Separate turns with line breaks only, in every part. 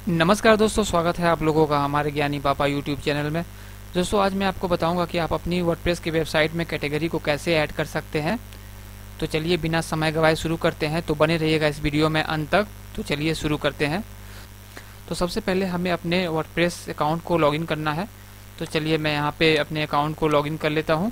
नमस्कार दोस्तों, स्वागत है आप लोगों का हमारे ज्ञानी पापा यूट्यूब चैनल में। दोस्तों आज मैं आपको बताऊंगा कि आप अपनी वर्डप्रेस की वेबसाइट में कैटेगरी को कैसे ऐड कर सकते हैं। तो चलिए बिना समय गवाए शुरू करते हैं। तो बने रहिएगा इस वीडियो में अंत तक। तो चलिए शुरू करते हैं। तो सबसे पहले हमें अपने वर्डप्रेस अकाउंट को लॉगिन करना है। तो चलिए मैं यहाँ पे अपने अकाउंट को लॉगिन कर लेता हूँ।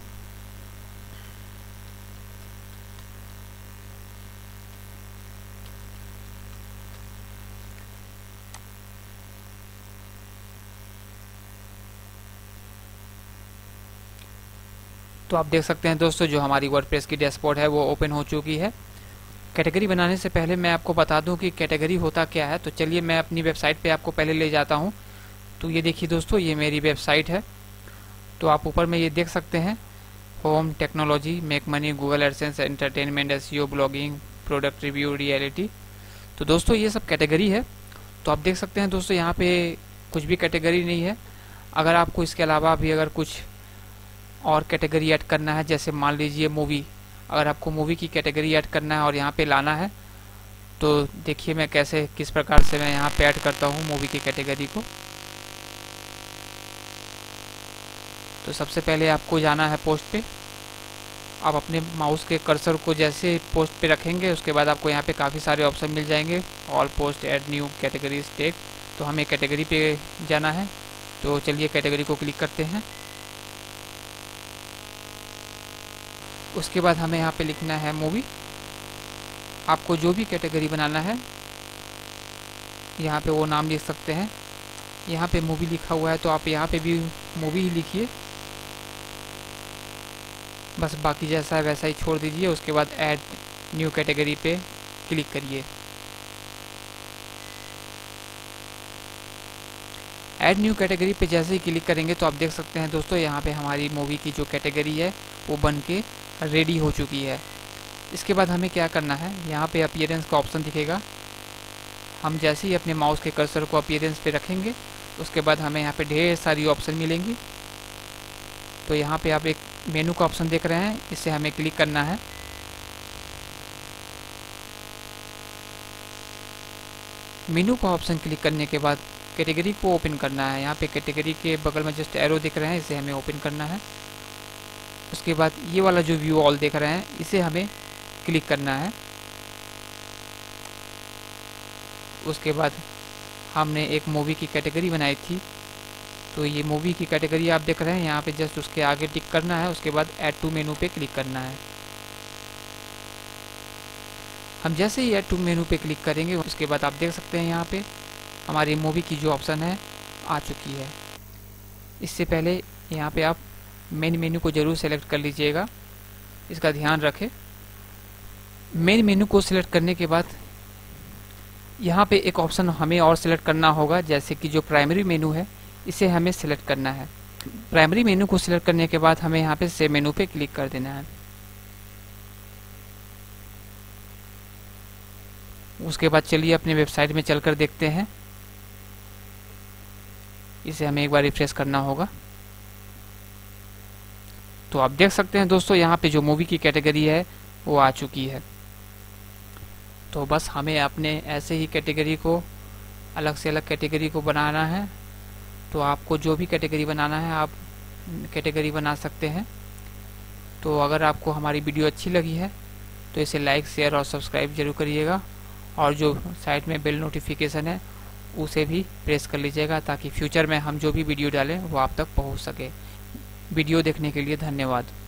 तो आप देख सकते हैं दोस्तों, जो हमारी वर्डप्रेस की डैशबोर्ड है वो ओपन हो चुकी है। कैटेगरी बनाने से पहले मैं आपको बता दूं कि कैटेगरी होता क्या है। तो चलिए मैं अपनी वेबसाइट पे आपको पहले ले जाता हूं। तो ये देखिए दोस्तों, ये मेरी वेबसाइट है। तो आप ऊपर में ये देख सकते हैं, home, technology, make money, Google AdSense, entertainment, SEO, blogging, product review, reality. तो दोस्तों ये सब कैटेगरी है। तो आप देख सकते हैं दोस्तों, यहाँ पे कुछ भी कैटेगरी नहीं है। अगर आपको इसके अलावा भी अगर कुछ और कैटेगरी ऐड करना है, जैसे मान लीजिए मूवी, अगर आपको मूवी की कैटेगरी ऐड करना है और यहाँ पे लाना है, तो देखिए मैं कैसे किस प्रकार से मैं यहाँ पे ऐड करता हूँ मूवी की कैटेगरी को। तो सबसे पहले आपको जाना है पोस्ट पे। आप अपने माउस के कर्सर को जैसे पोस्ट पे रखेंगे, उसके बाद आपको यहाँ पे काफ़ी सारे ऑप्शन मिल जाएंगे। All post, add new categories, tech. तो हमें कैटेगरी पे जाना है। तो चलिए कैटेगरी को क्लिक करते हैं। उसके बाद हमें यहाँ पे लिखना है मूवी। आपको जो भी कैटेगरी बनाना है यहाँ पे वो नाम लिख सकते हैं। यहाँ पे मूवी लिखा हुआ है तो आप यहाँ पे भी मूवी ही लिखिए, बस बाकी जैसा है वैसा ही छोड़ दीजिए। उसके बाद ऐड न्यू कैटेगरी पे क्लिक करिए। ऐड न्यू कैटेगरी पे जैसे ही क्लिक करेंगे तो आप देख सकते हैं दोस्तों, यहाँ पे हमारी मूवी की जो कैटेगरी है वो बन के रेडी हो चुकी है। इसके बाद हमें क्या करना है, यहाँ पे अपीयरेंस का ऑप्शन दिखेगा। हम जैसे ही अपने माउस के कर्सर को अपीयरेंस पे रखेंगे, उसके बाद हमें यहाँ पे ढेर सारी ऑप्शन मिलेंगी। तो यहाँ पे आप एक मेनू का ऑप्शन देख रहे हैं, इससे हमें क्लिक करना है। मेनू का ऑप्शन क्लिक करने के बाद कैटेगरी को ओपन करना है। यहाँ पे कैटेगरी के बगल में जस्ट एरो दिख रहे हैं, इसे हमें ओपन करना है। उसके बाद ये वाला जो व्यू ऑल देख रहे हैं, इसे हमें क्लिक करना है। उसके बाद हमने एक मूवी की कैटेगरी बनाई थी, तो ये मूवी की कैटेगरी आप देख रहे हैं, यहाँ पे जस्ट उसके आगे टिक करना है। उसके बाद ऐड टू मेनू पे क्लिक करना है। हम जैसे ही ऐड टू मेनू पे क्लिक करेंगे, उसके बाद आप देख सकते हैं यहाँ पे हमारी मूवी की जो ऑप्शन है आ चुकी है। इससे पहले यहाँ पे आप मेन मेनू को जरूर सेलेक्ट कर लीजिएगा, इसका ध्यान रखें। मेन मेनू को सिलेक्ट करने के बाद यहाँ पे एक ऑप्शन हमें और सिलेक्ट करना होगा, जैसे कि जो प्राइमरी मेनू है इसे हमें सिलेक्ट करना है। प्राइमरी मेनू को सिलेक्ट करने के बाद हमें यहाँ पे सेव मेनू पे क्लिक कर देना है। उसके बाद चलिए अपने वेबसाइट में चलकर देखते हैं। इसे हमें एक बार रिफ्रेश करना होगा। तो आप देख सकते हैं दोस्तों, यहाँ पे जो मूवी की कैटेगरी है वो आ चुकी है। तो बस हमें अपने ऐसे ही कैटेगरी को अलग से अलग कैटेगरी को बनाना है। तो आपको जो भी कैटेगरी बनाना है आप कैटेगरी बना सकते हैं। तो अगर आपको हमारी वीडियो अच्छी लगी है तो इसे लाइक, शेयर और सब्सक्राइब जरूर करिएगा। और जो साइड में बेल नोटिफिकेशन है उसे भी प्रेस कर लीजिएगा, ताकि फ्यूचर में हम जो भी वीडियो डालें वो आप तक पहुंच सके। वीडियो देखने के लिए धन्यवाद।